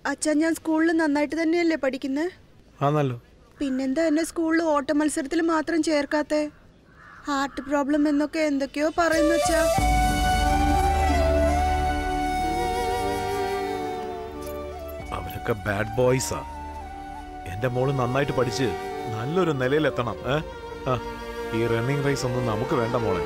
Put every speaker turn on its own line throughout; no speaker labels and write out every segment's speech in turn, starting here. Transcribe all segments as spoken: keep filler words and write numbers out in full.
അച്ഛാ, ഞാൻ സ്കൂളിൽ നന്നായിട്ട് തന്നെയല്ലേ പഠിക്കുന്നത്?
ആണല്ലോ.
പിന്നെന്താ എന്നെ സ്കൂളിൽ ഓട്ട മത്സരത്തിൽ മാത്രം ചേർക്കാത്തെ? ഹാർട്ട് പ്രോബ്ലം എന്നൊക്കെ എന്തൊക്കെയോ പറയുന്നു അച്ഛാ.
അവരൊക്കെ ബാഡ് ബോയ്സാ. എന്റെ മോള് നന്നായിട്ട് പഠിച്ച് നല്ലൊരു നിലയിലെത്തണം. ഈ റണ്ണിങ് റേസ് ഒന്നും നമുക്ക് വേണ്ട മോളെ.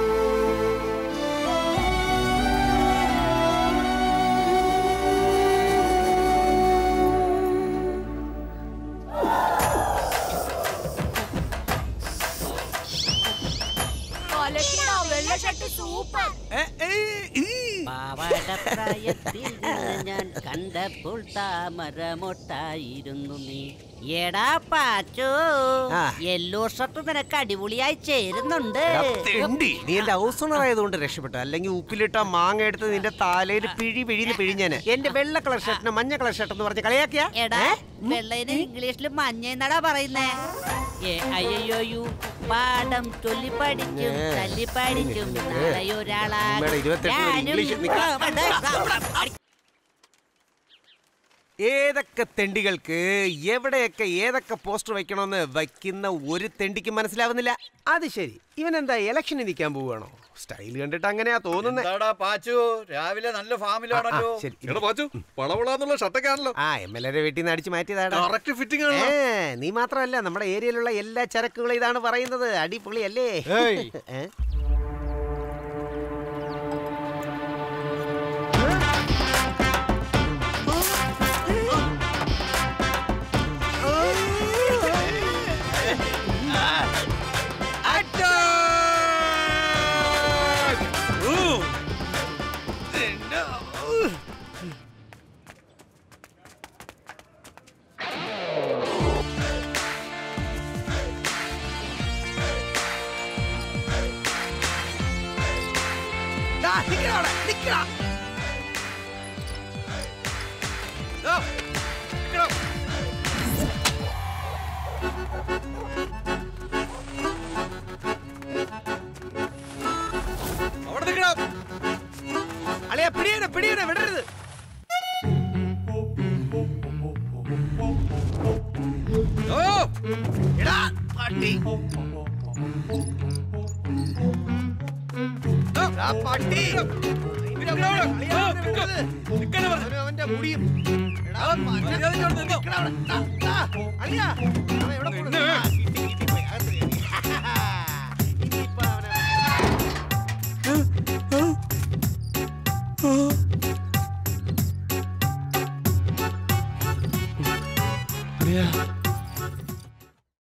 ഞാൻ കണ്ടപ്പോൾ താമരമൊട്ടായിരുന്നു നീ. എടാ പാച്ചു, യെല്ലോ ഷർട്ട് നിനക്ക് അടിപൊളിയായി ചേരുന്നുണ്ട്.
നീ എന്റെ ഹൗസ് ഓണർ ആയതുകൊണ്ട് രക്ഷപ്പെട്ടു. അല്ലെങ്കിൽ ഉപ്പിലിട്ട മാങ്ങ എടുത്ത് നിന്റെ തലയിൽ പിഴി പിഴിന്ന് പിഴിഞ്ഞാന്. എന്റെ വെള്ള കളർ ഷർട്ടിന് മഞ്ഞ കളർ ഷർട്ട് എന്ന് പറഞ്ഞ് കളിയാക്കിയ.
എടാ, വെള്ളയിന് ഇംഗ്ലീഷിൽ മഞ്ഞ എന്നാടാ പറയുന്നേ. അയ്യോ, പാഠം ചൊല്ലി പഠിക്കും തല്ലി പഠിക്കും നാളെയൊരാളാ.
ഏതൊക്കെ തെണ്ടികൾക്ക് എവിടെയൊക്കെ ഏതൊക്കെ പോസ്റ്റർ വെക്കണമെന്ന് വയ്ക്കുന്ന ഒരു തെണ്ടിക്ക് മനസ്സിലാവുന്നില്ല. അത് ശരി, ഇവൻ എന്താ ഇലക്ഷന് നിൽക്കാൻ പോവുകയാണോ? സ്റ്റൈൽ കണ്ടിട്ട് അങ്ങനെയാ തോന്നുന്നത്.
രാവിലെ നല്ല ഫാമിലാണല്ലോ.
ആ എം എൽ എയുടെ വീട്ടിൽ നിന്ന് അടിച്ചു മാറ്റിയതാണ്. നീ മാത്രമല്ല, നമ്മുടെ ഏരിയയിലുള്ള എല്ലാ ചരക്കുകളും ഇതാണ് പറയുന്നത്. അടിപൊളി അല്ലേ? അളിയ പിടിയനെ പിടിയനെ വിടരുത്. അവന്റെ മുടിയും
Yeah.